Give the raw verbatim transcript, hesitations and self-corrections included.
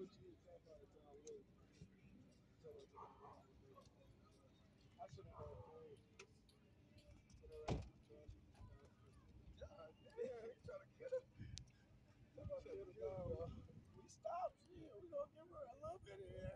We stopped. Yeah, we gonna give her a little bit of